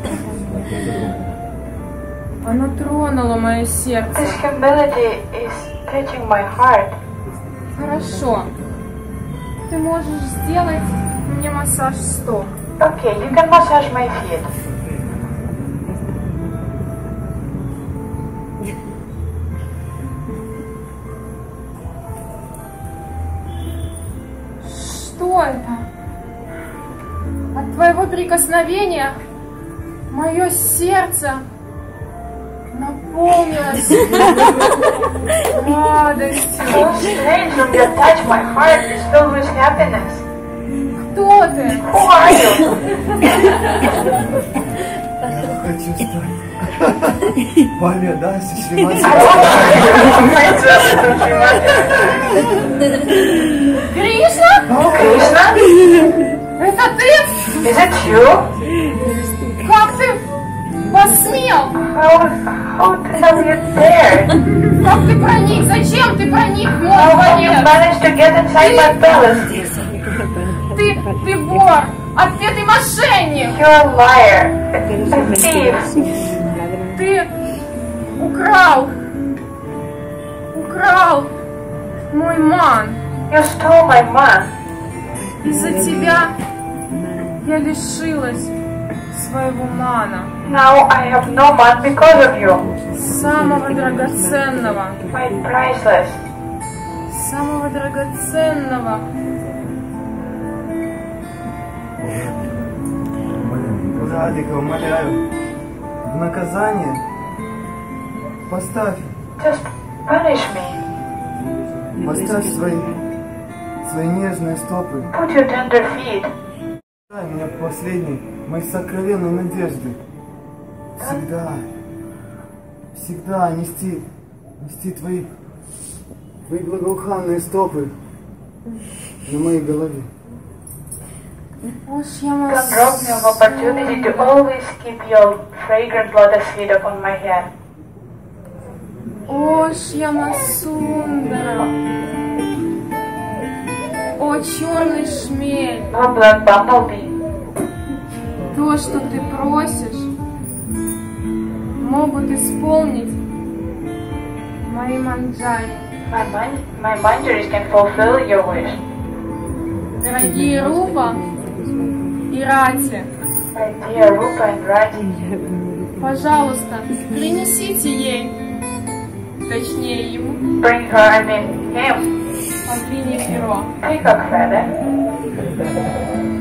Оно тронуло мое сердце. This humility is touching my heart. Хорошо. Ты можешь сделать мне массаж стоп. Okay, you can massage my feet. Что это? От твоего прикосновения мое сердце наполнилось радостью. So strange, when you touch my heart, it's filled with happiness. Кто ты? Who are you? Я хочу стать Палидасой Шримати. I want to become a maid servant of Srimati. Кришна? Krishna? Это ты? Is it you? Как ты посмел? How have you dared? Как ты проник? Зачем ты проник в мой How have you дворец? managed to get inside my palace? Ты вор, отпетый мошенник. You're a liar, a thief. Ты украл мой ман. You stole my man. Из-за тебя я лишилась своего мана, Now I have no man because of you. самого драгоценного, My priceless. самого драгоценного. Радика, умоляю, в наказание поставь Just punish me. Поставь свои нежные стопы. Put your tender feet. Дай мне последней, моей сокровенной надежды. Всегда нести твои благоуханные стопы на моей голове. Don't rob me of opportunity to always keep your fragrant lotus feet upon my head. О, Шьямасундара, о, черный шмель, Oh, black bumblebee. то, что ты просишь, могут исполнить мои манджари. My manjaris can fulfill your wish. Дорогие Рупа и Рати, My dear Rupa and Radhi, пожалуйста, принесите ей, точнее ему, bring her, I mean him, павлинье перо. peacock feather.